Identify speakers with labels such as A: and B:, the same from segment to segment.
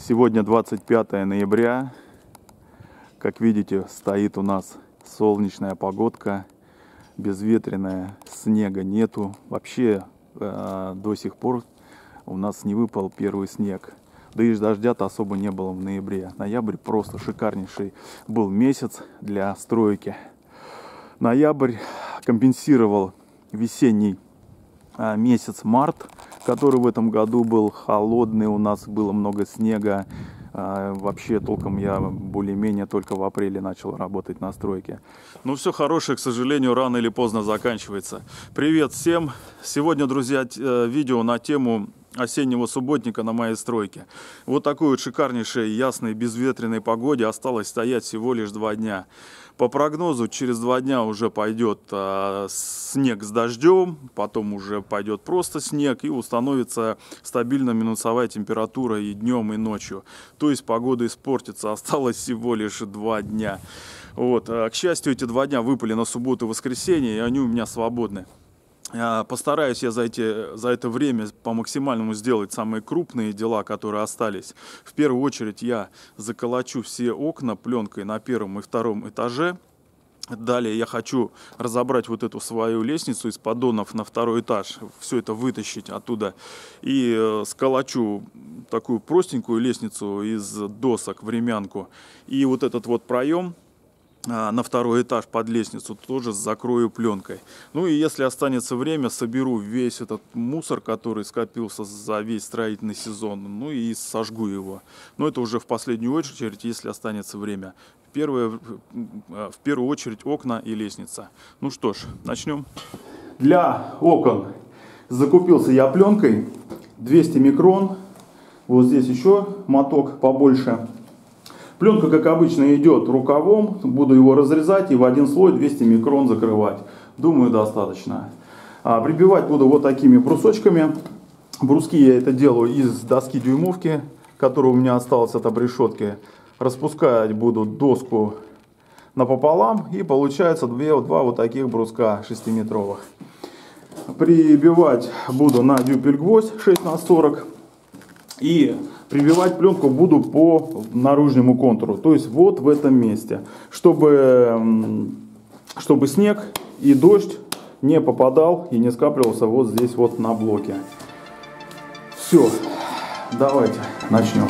A: Сегодня 25 ноября. Как видите, стоит у нас солнечная погодка, безветренная, снега нету. Вообще до сих пор у нас не выпал первый снег. Да и дождя-то особо не было в ноябре. Ноябрь просто шикарнейший был месяц для стройки. Ноябрь компенсировал весенний месяц март, который в этом году был холодный, у нас было много снега. Вообще толком я более-менее только в апреле начал работать на стройке. Ну все хорошее, к сожалению, рано или поздно заканчивается. Привет всем! Сегодня, друзья, видео на тему осеннего субботника на моей стройке. Вот такой вот шикарнейшей, ясной, безветренной погоде осталось стоять всего лишь 2 дня. По прогнозу, через 2 дня уже пойдет снег с дождем, потом уже пойдет просто снег и установится стабильно минусовая температура и днем, и ночью. То есть погода испортится, осталось всего лишь 2 дня. Вот. К счастью, эти 2 дня выпали на субботу и воскресенье, и они у меня свободны. Постараюсь я за это время по максимальному сделать самые крупные дела, которые остались. В первую очередь я заколочу все окна пленкой на 1-м и 2-м этаже. Далее я хочу разобрать вот эту свою лестницу из поддонов на 2-й этаж, все это вытащить оттуда и сколочу такую простенькую лестницу из досок, времянку. И вот этот вот проем на 2-й этаж под лестницу тоже закрою пленкой. Ну и если останется время, соберу весь этот мусор, который скопился за весь строительный сезон, ну и сожгу его. Но это уже в последнюю очередь, если останется время. В первую очередь окна и лестница. Ну что ж, начнем. Для окон закупился я пленкой 200 микрон. Вот здесь еще моток побольше. Пленка, как обычно, идет рукавом, буду его разрезать и в один слой 200 микрон закрывать. Думаю, достаточно. Прибивать буду вот такими брусочками. Бруски я это делаю из доски дюймовки, которая у меня осталась от обрешетки. Распускать буду доску напополам и получается 2 вот таких бруска 6-метровых. Прибивать буду на дюпель-гвоздь 6 на 40 и прибивать пленку буду по наружному контуру, то есть вот в этом месте, чтобы снег и дождь не попадал и не скапливался вот здесь вот на блоке. Все, давайте начнем.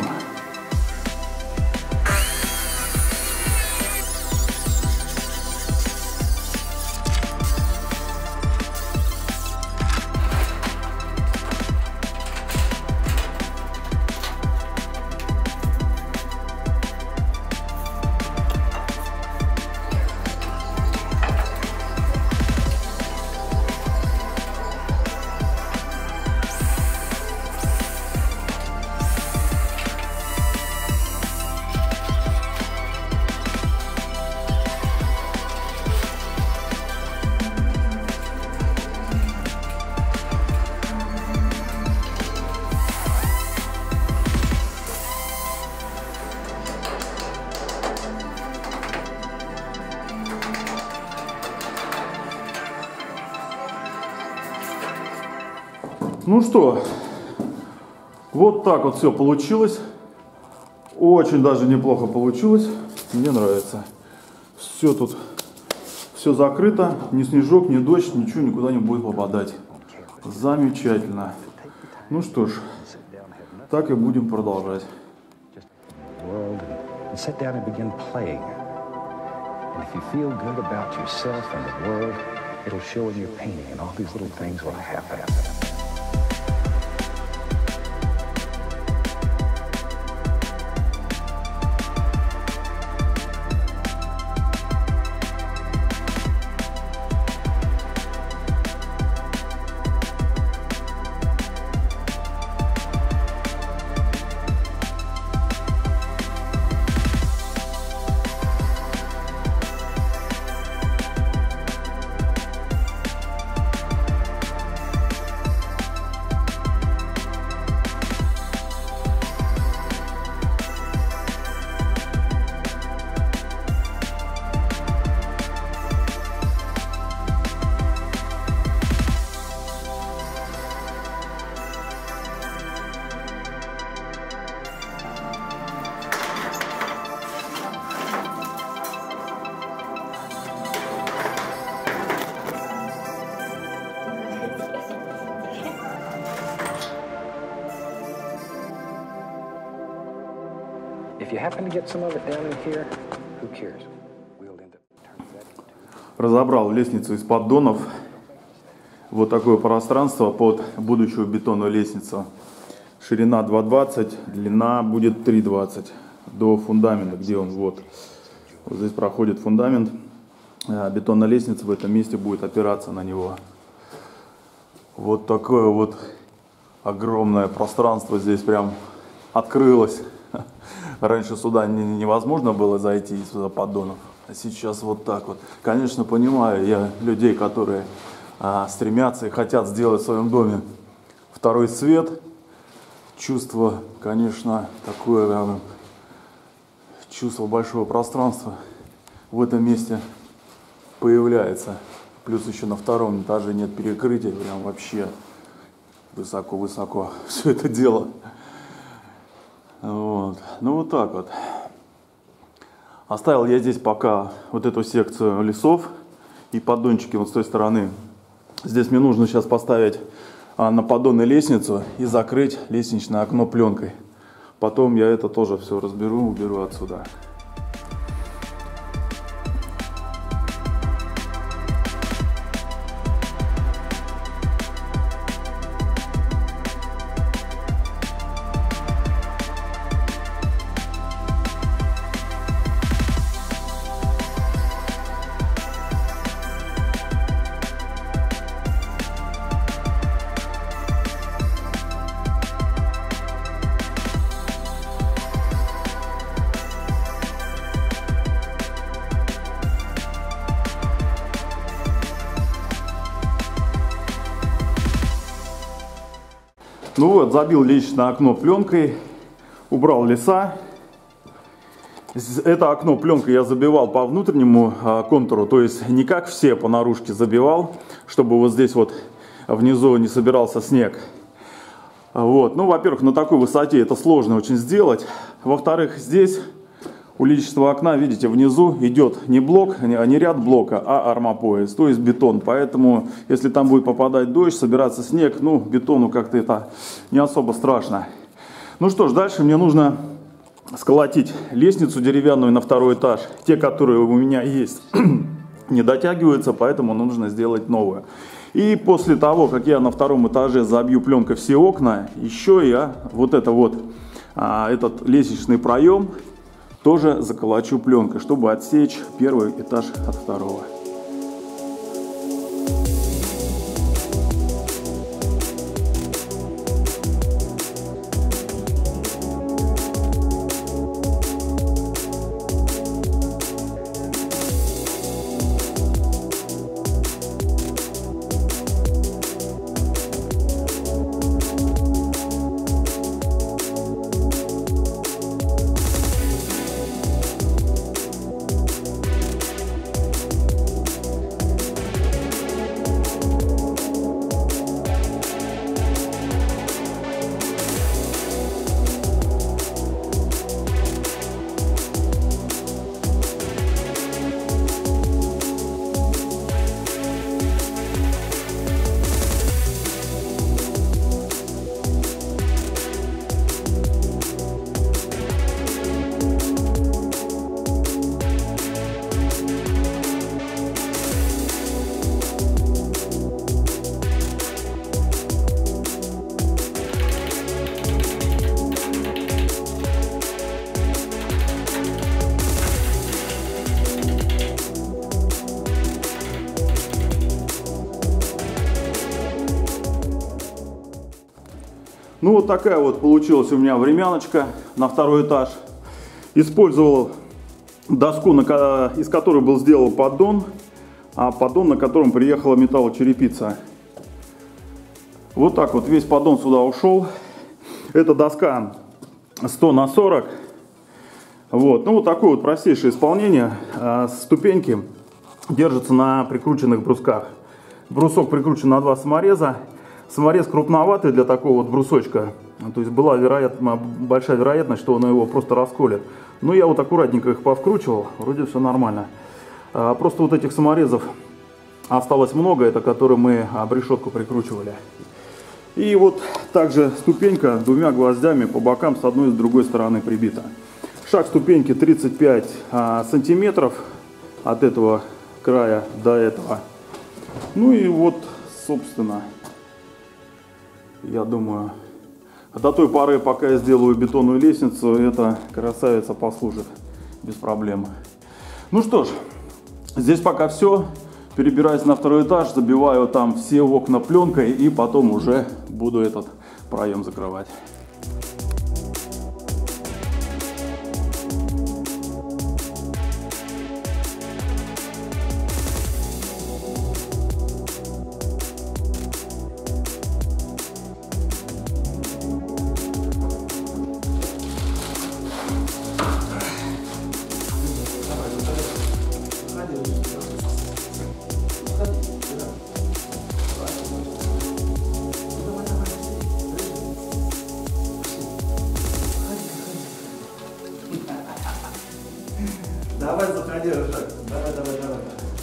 A: Ну что, вот так вот все получилось. Очень даже неплохо получилось. Мне нравится. Все тут, все закрыто. Ни снежок, ни дождь, ничего никуда не будет попадать. Замечательно. Ну что ж, так и будем продолжать. Разобрал лестницу из поддонов. Вот такое пространство под будущую бетонную лестницу. Ширина 2,20, длина будет 3,20 до фундамента, где он вот. Вот здесь проходит фундамент. Бетонная лестница в этом месте будет опираться на него. Вот такое вот огромное пространство здесь прям открылось. Раньше сюда невозможно было зайти из-за поддонов. А сейчас вот так вот. Конечно, понимаю я людей, которые стремятся и хотят сделать в своем доме второй свет. Чувство, конечно, такое чувство большого пространства в этом месте появляется. Плюс еще на втором этаже нет перекрытия, прям вообще высоко-высоко все это дело. Вот. Ну вот так вот. Оставил я здесь пока вот эту секцию лесов и поддончики вот с той стороны. Здесь мне нужно сейчас поставить на поддоны лестницу и закрыть лестничное окно пленкой. Потом я это тоже все разберу, уберу отсюда. Ну вот, забил лестничное окно пленкой, убрал леса. Это окно пленкой я забивал по внутреннему контуру, то есть не как все по наружке забивал, чтобы вот здесь вот внизу не собирался снег. Вот. Ну, во-первых, на такой высоте это сложно очень сделать. Во-вторых, здесь у лестничного окна, видите, внизу идет не блок, не ряд блока, а армопояс, то есть бетон. Поэтому, если там будет попадать дождь, собираться снег, ну, бетону как-то это не особо страшно. Ну что ж, дальше мне нужно сколотить лестницу деревянную на второй этаж. Те, которые у меня есть, не дотягиваются, поэтому нужно сделать новую. И после того, как я на втором этаже забью пленкой все окна, еще я вот этот лестничный проем тоже заколочу пленкой, чтобы отсечь первый этаж от второго. Ну вот такая вот получилась у меня времяночка на второй этаж. Использовал доску, из которой был сделан поддон, а поддон, на котором приехала металлочерепица. Вот так вот весь поддон сюда ушел. Эта доска 100 на 40. Вот. Ну вот такое вот простейшее исполнение. Ступеньки держатся на прикрученных брусках. Брусок прикручен на 2 самореза. Саморез крупноватый для такого вот брусочка. То есть была большая вероятность, что он его просто расколет. Но я вот аккуратненько их повкручивал. Вроде все нормально. Просто вот этих саморезов осталось много. Это которые мы об решетку прикручивали. И вот также ступенька 2 гвоздями по бокам с одной и с другой стороны прибита. Шаг ступеньки 35 сантиметров от этого края до этого. Ну и вот, собственно, я думаю, до той поры, пока я сделаю бетонную лестницу, эта красавица послужит без проблем. Ну что ж, здесь пока все. Перебираюсь на второй этаж, забиваю там все окна пленкой и потом уже буду этот проем закрывать.
B: Давай, заходи, Рыжак. Давай.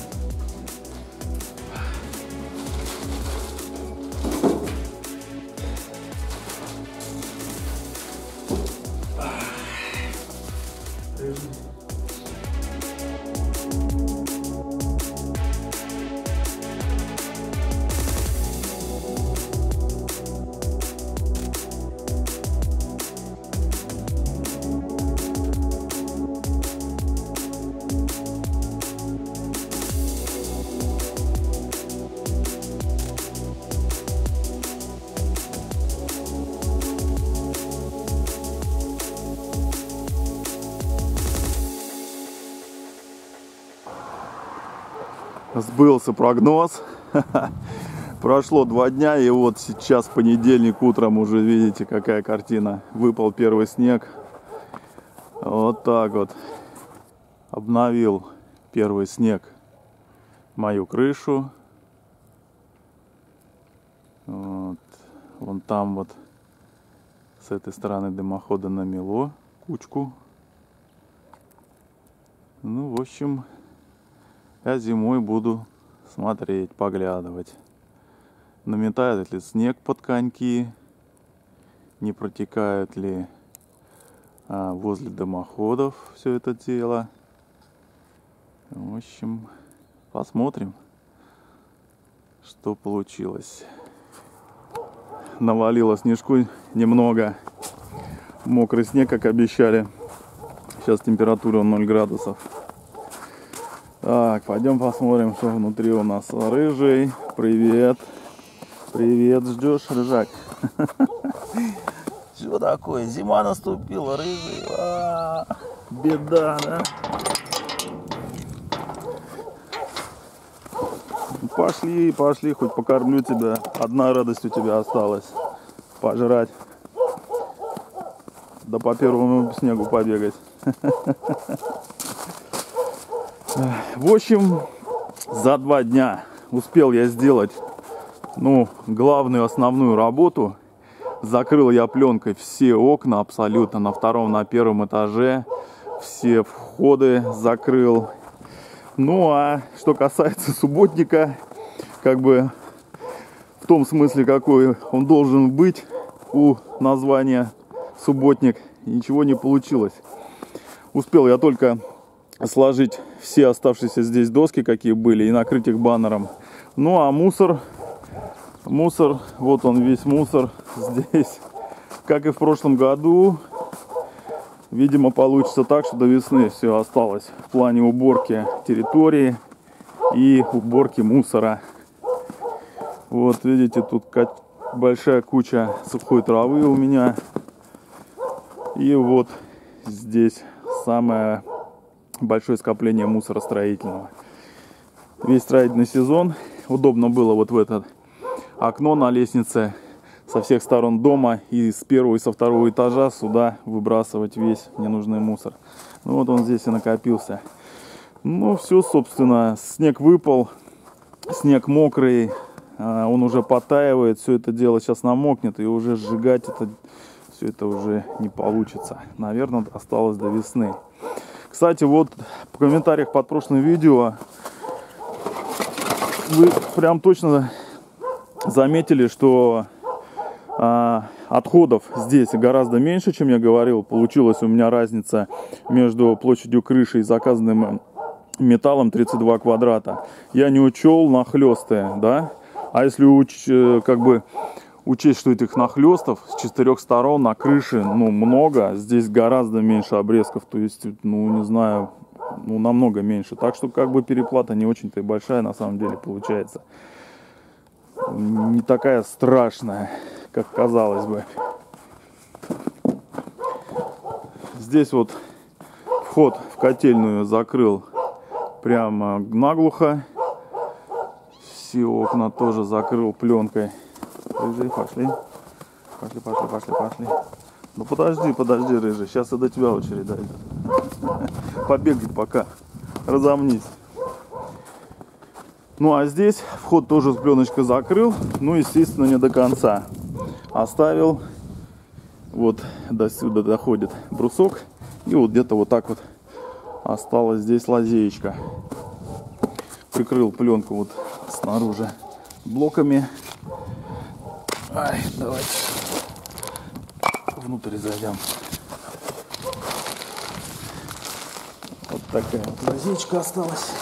A: Сбылся прогноз. Прошло 2 дня, и вот сейчас понедельник утром уже видите, какая картина. Выпал первый снег. Вот так вот. Обновил первый снег мою крышу. Вот. Вон там вот с этой стороны дымохода намело кучку. Ну, в общем, я зимой буду смотреть, поглядывать, наметает ли снег под коньки, не протекает ли возле дымоходов все это дело. В общем, посмотрим, что получилось. Навалило снежку немного, мокрый снег, как обещали. Сейчас температура 0 градусов. Так, пойдем посмотрим, что внутри у нас. Рыжий, привет. Привет, ждешь, Рыжак?
B: Что такое? Зима наступила, Рыжий.
A: Беда, да? Пошли, хоть покормлю тебя. Одна радость у тебя осталась. Пожрать. Да по первому снегу побегать. В общем, за 2 дня успел я сделать, главную основную работу. Закрыл я пленкой все окна абсолютно на 2-м, на 1-м этаже. Все входы закрыл. Ну а что касается субботника, как бы в том смысле, какой он должен быть у названия субботник, ничего не получилось. Успел я только сложить все оставшиеся здесь доски, какие были, и накрыть их баннером. Ну а мусор, вот он весь мусор здесь, как и в прошлом году. Видимо, получится так, что до весны все осталось в плане уборки территории и уборки мусора. Вот видите, тут большая куча сухой травы у меня. И вот здесь самое большое скопление мусора строительного. Весь строительный сезон. Удобно было вот в это окно на лестнице со всех сторон дома и с 1-го и со 2-го этажа сюда выбрасывать весь ненужный мусор. Ну вот он здесь и накопился. Ну все, собственно, снег выпал, снег мокрый, он уже потаивает, все это дело сейчас намокнет, и уже сжигать все это уже не получится. Наверное, осталось до весны. Кстати, вот в комментариях под прошлым видео вы прям точно заметили, что отходов здесь гораздо меньше, чем я говорил. Получилась у меня разница между площадью крыши и заказанным металлом 32 квадрата. Я не учел нахлесты, да? А если учесть, что этих нахлестов с 4 сторон на крыше, много, здесь гораздо меньше обрезков, то есть, не знаю, намного меньше. Так что, переплата не очень-то и большая на самом деле получается. Не такая страшная, как казалось бы. Здесь вот вход в котельную закрыл прямо наглухо. Все окна тоже закрыл пленкой. Пошли. Ну подожди, рыжий. Сейчас и до тебя очередь дойдет. Побегай пока. Разомнись. Ну а здесь вход тоже с пленочкой закрыл. Естественно, не до конца. Оставил. Вот до сюда доходит брусок. И вот где-то вот так вот осталась здесь лазеечка. Прикрыл пленку вот снаружи блоками. Давайте внутрь зайдем. Вот такая вот лазеечка осталась.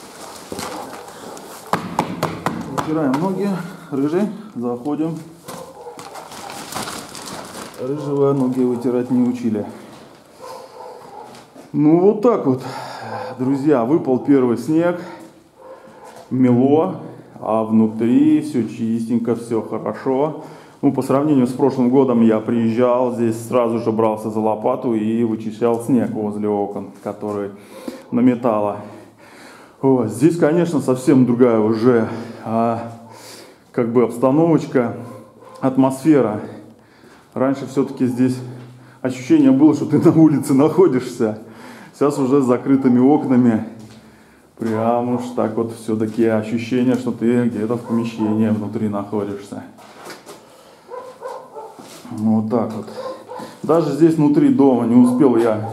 A: Вытираем ноги. Рыжий, заходим. Рыжего ноги вытирать не учили. Вот так вот, друзья, выпал первый снег. Мело, а внутри все чистенько, все хорошо. По сравнению с прошлым годом я приезжал, здесь сразу же брался за лопату и вычищал снег возле окон, который наметало. Здесь, конечно, совсем другая уже обстановочка, атмосфера. Раньше все-таки здесь ощущение было, что ты на улице находишься. Сейчас уже с закрытыми окнами. Прям уж так вот все-таки ощущение, что ты где-то в помещении внутри находишься. Вот так вот. Даже здесь внутри дома не успел я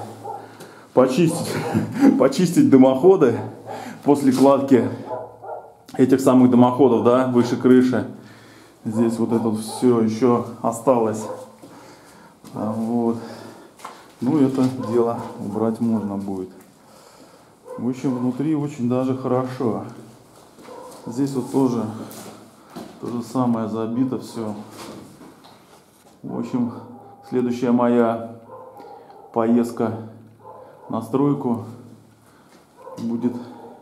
A: почистить дымоходы после кладки этих самых дымоходов, да, выше крыши. Здесь вот это все еще осталось. Вот. Это дело убрать можно будет. В общем, внутри очень даже хорошо. Здесь вот тоже то же самое забито все. В общем, следующая моя поездка на стройку будет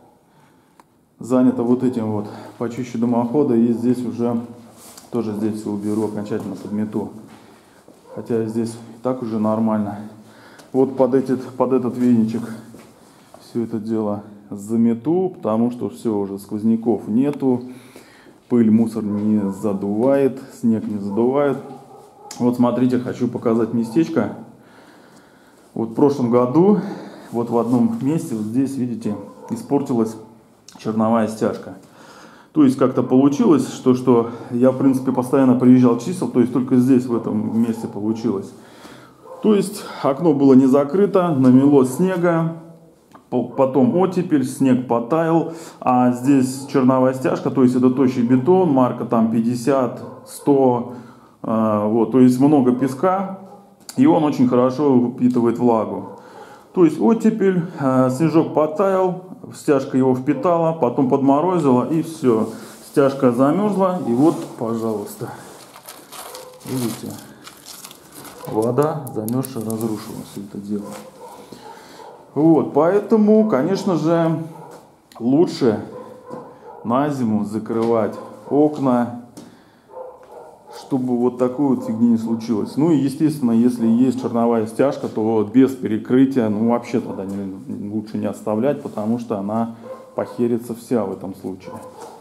A: занята вот этим вот. Почищу дымохода и здесь уже тоже здесь все уберу, окончательно подмету. Хотя здесь и так уже нормально. Вот под этот веничек все это дело замету, потому что все, уже сквозняков нету, пыль, мусор не задувает, снег не задувает. Вот смотрите, хочу показать местечко. Вот в прошлом году, вот в одном месте, вот здесь, видите, испортилась черновая стяжка. То есть как-то получилось, что я, в принципе, постоянно приезжал, чистил, то есть только здесь, в этом месте получилось. То есть окно было не закрыто, намело снега. Потом оттепель, снег потаял, а здесь черновая стяжка, то есть это тощий бетон, марка там 50, 100, вот, то есть много песка, и он очень хорошо впитывает влагу. То есть оттепель, снежок потаял, стяжка его впитала, потом подморозила, и все, стяжка замерзла, и вот, пожалуйста, видите, вода замерзшая разрушила все это дело. Вот, поэтому, конечно же, лучше на зиму закрывать окна, чтобы вот такой вот фигни не случилось. И, естественно, если есть черновая стяжка, то без перекрытия, вообще тогда лучше не оставлять, потому что она похерится вся в этом случае.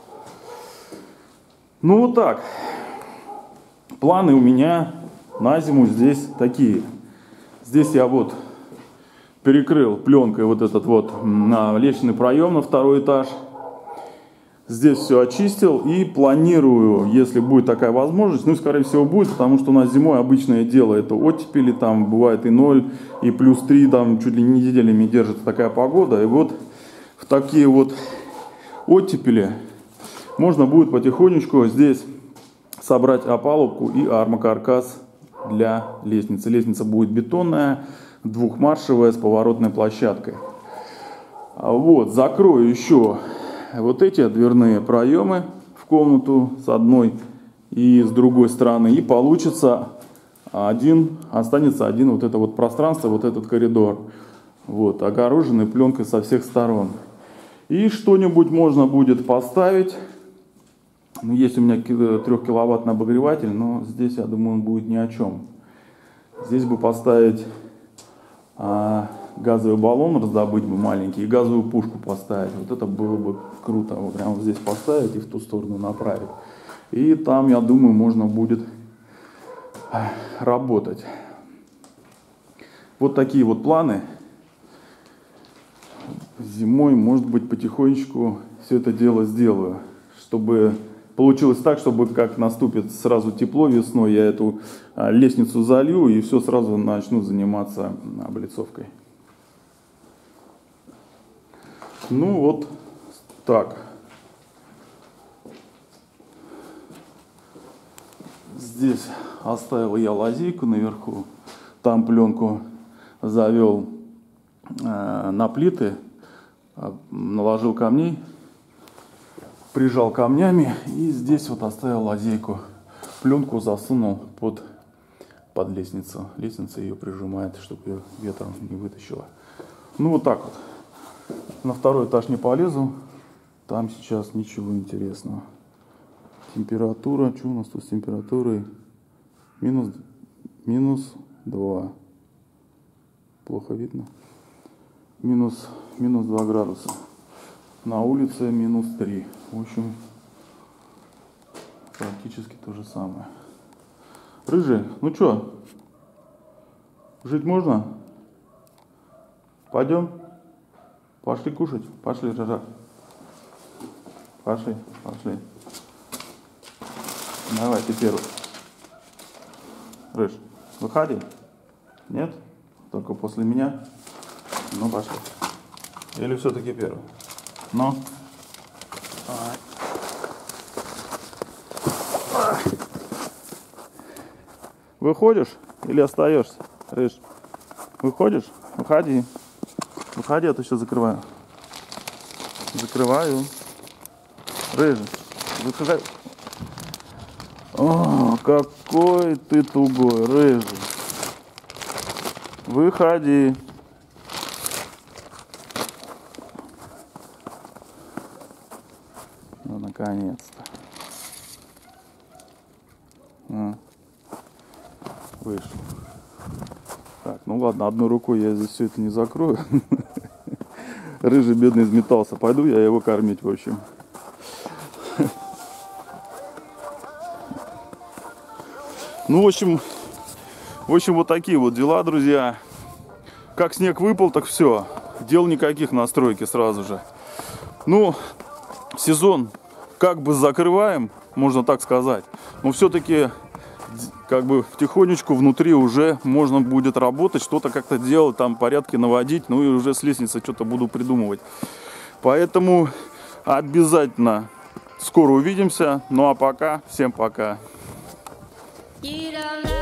A: Вот так. Планы у меня на зиму здесь такие. Здесь я вот перекрыл пленкой вот этот вот лестничный проем на второй этаж. Здесь все очистил и планирую, если будет такая возможность, скорее всего будет, потому что у нас зимой обычное дело, это оттепели, там бывает и 0, и плюс 3, там чуть ли не неделями держится такая погода. И вот в такие вот оттепели можно будет потихонечку здесь собрать опалубку и армокаркас для лестницы. Лестница будет бетонная, двухмаршевая, с поворотной площадкой. Вот, закрою еще вот эти дверные проемы в комнату с одной и с другой стороны. И получится останется один вот это вот пространство, вот этот коридор. Вот, огороженный пленкой со всех сторон. И что-нибудь можно будет поставить. Ну, есть у меня 3-киловаттный обогреватель, но здесь, я думаю, он будет ни о чем. Здесь бы поставить газовый баллон, раздобыть бы маленький, и газовую пушку поставить. Вот это было бы круто. Вот прямо здесь поставить и в ту сторону направить. И там, я думаю, можно будет работать. Вот такие вот планы. Зимой, может быть, потихонечку все это дело сделаю, чтобы получилось так, чтобы как наступит сразу тепло весной, я эту лестницу залью и все сразу начну заниматься облицовкой. Ну вот так. Здесь оставил я лазейку наверху, там пленку завел на плиты, наложил камней, прижал камнями и здесь вот оставил лазейку. Пленку засунул под лестницу. Лестница ее прижимает, чтобы ее ветром не вытащила. Ну вот так вот. На второй этаж не полезу. Там сейчас ничего интересного. Температура. Что у нас тут с температурой? Минус 2. Плохо видно. Минус 2 градуса. На улице минус 3. В общем, практически то же самое. Рыжий, ну что, жить можно? Пойдем? Пошли кушать? Пошли, Рыжа. Пошли. Давай, ты первый. Рыж, выходи. Нет? Только после меня? Ну, пошли. Или все-таки первый? Ну? Выходишь или остаешься, Рыж? Выходишь? Выходи. Выходи, а то сейчас закрываю. Закрываю. Рыж, выходи. О, какой ты тугой, Рыж. Выходи. Ну, наконец-то. Вышел. Так, ну ладно, одной рукой я здесь все это не закрою. Рыжий бедный изметался. Пойду я его кормить, в общем. Ну, в общем, вот такие вот дела, друзья. Как снег выпал, так все. Дел никаких, настройки сразу же. Ну, сезон как бы закрываем, можно так сказать. Но все-таки как бы потихонечку внутри уже можно будет работать, что-то как-то делать, там порядки наводить. Ну и уже с лестницы что-то буду придумывать. Поэтому обязательно скоро увидимся. Ну а пока, всем пока. You don't know.